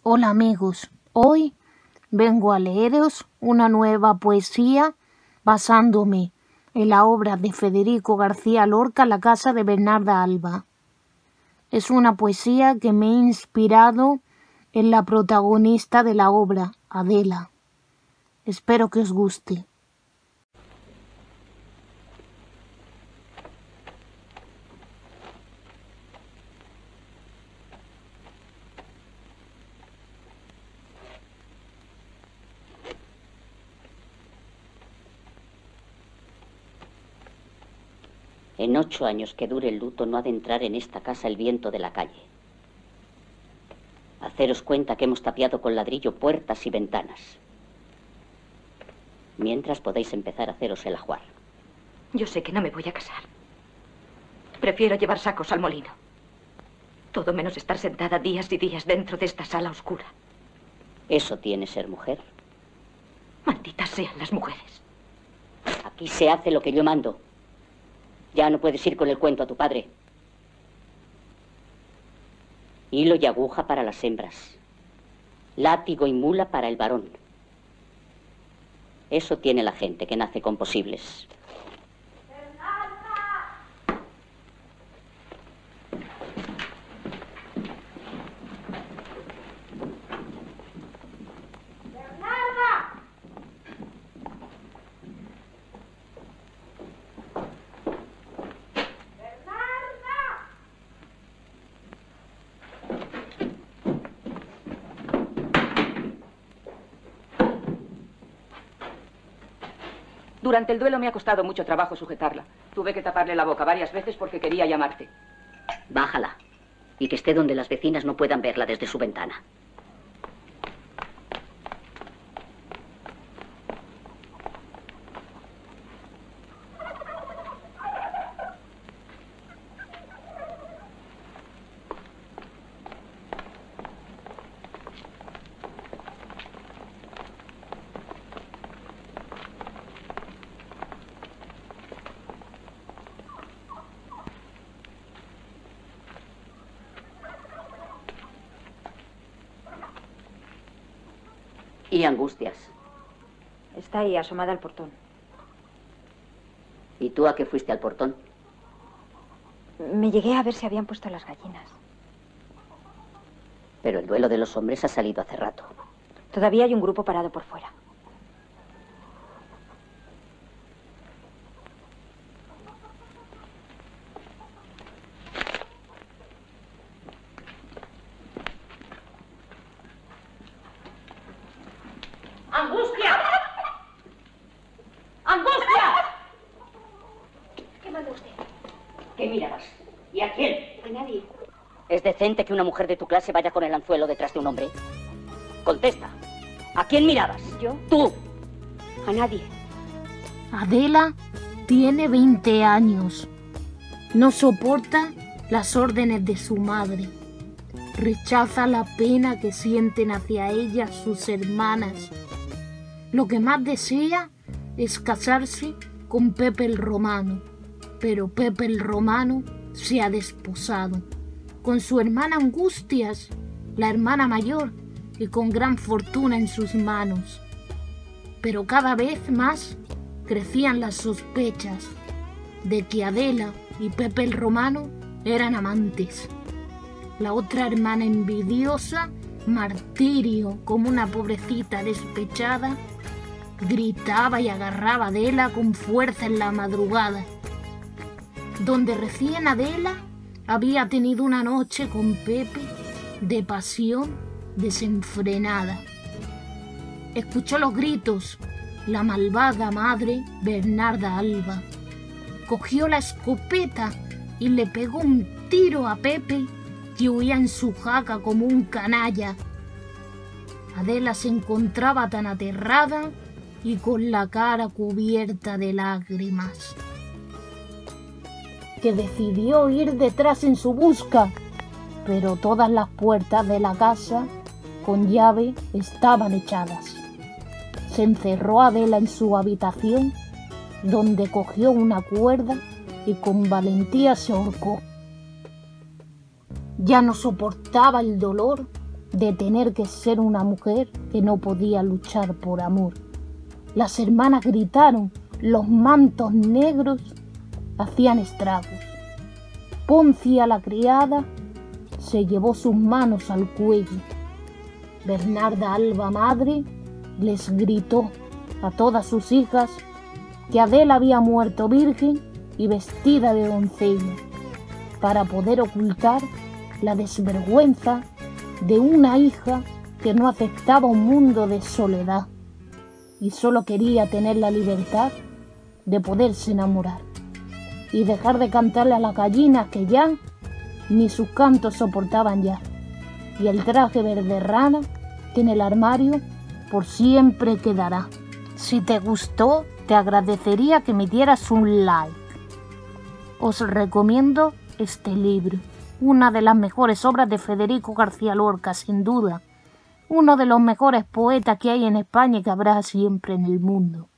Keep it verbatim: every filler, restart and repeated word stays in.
Hola amigos, hoy vengo a leeros una nueva poesía basándome en la obra de Federico García Lorca, La casa de Bernarda Alba. Es una poesía que me ha inspirado en la protagonista de la obra, Adela. Espero que os guste. En ocho años que dure el luto no ha de entrar en esta casa el viento de la calle. Haceros cuenta que hemos tapiado con ladrillo puertas y ventanas. Mientras podéis empezar a haceros el ajuar. Yo sé que no me voy a casar. Prefiero llevar sacos al molino. Todo menos estar sentada días y días dentro de esta sala oscura. ¿Eso tiene ser mujer? Malditas sean las mujeres. Aquí se hace lo que yo mando. Ya no puedes ir con el cuento a tu padre. Hilo y aguja para las hembras. Látigo y mula para el varón. Eso tiene la gente que nace con posibles. Durante el duelo me ha costado mucho trabajo sujetarla. Tuve que taparle la boca varias veces porque quería llamarte. Bájala. Y que esté donde las vecinas no puedan verla desde su ventana. ¿Y Angustias? Está ahí, asomada al portón. ¿Y tú a qué fuiste al portón? Me llegué a ver si habían puesto las gallinas. Pero el duelo de los hombres ha salido hace rato. Todavía hay un grupo parado por fuera. ¡Angustia! ¡Angustia! ¿Qué manda usted? ¿Qué mirabas? ¿Y a quién? A nadie. ¿Es decente que una mujer de tu clase vaya con el anzuelo detrás de un hombre? Contesta. ¿A quién mirabas? ¿Yo? ¡Tú! A nadie. Adela tiene veinte años. No soporta las órdenes de su madre. Rechaza la pena que sienten hacia ella sus hermanas. Lo que más desea es casarse con Pepe el Romano, pero Pepe el Romano se ha desposado con su hermana Angustias, la hermana mayor, y con gran fortuna en sus manos. Pero cada vez más crecían las sospechas de que Adela y Pepe el Romano eran amantes. La otra hermana envidiosa, Martirio, como una pobrecita despechada, gritaba y agarraba a Adela con fuerza en la madrugada, donde recién Adela había tenido una noche con Pepe de pasión desenfrenada. Escuchó los gritos la malvada madre Bernarda Alba. Cogió la escopeta y le pegó un tiro a Pepe, que huía en su jaca como un canalla. Adela se encontraba tan aterrada y con la cara cubierta de lágrimas, que decidió ir detrás en su busca, pero todas las puertas de la casa con llave estaban echadas. Se encerró Adela en su habitación, donde cogió una cuerda y con valentía se ahorcó. Ya no soportaba el dolor de tener que ser una mujer que no podía luchar por amor. Las hermanas gritaron, los mantos negros hacían estragos. Poncia, la criada, se llevó sus manos al cuello. Bernarda Alba, madre, les gritó a todas sus hijas que Adela había muerto virgen y vestida de doncella, para poder ocultar la desvergüenza de una hija que no aceptaba un mundo de soledad y solo quería tener la libertad de poderse enamorar y dejar de cantarle a las gallinas que ya ni sus cantos soportaban ya, y el traje verde rana que en el armario por siempre quedará. Si te gustó, te agradecería que me dieras un like. Os recomiendo este libro, una de las mejores obras de Federico García Lorca, sin duda, uno de los mejores poetas que hay en España y que habrá siempre en el mundo.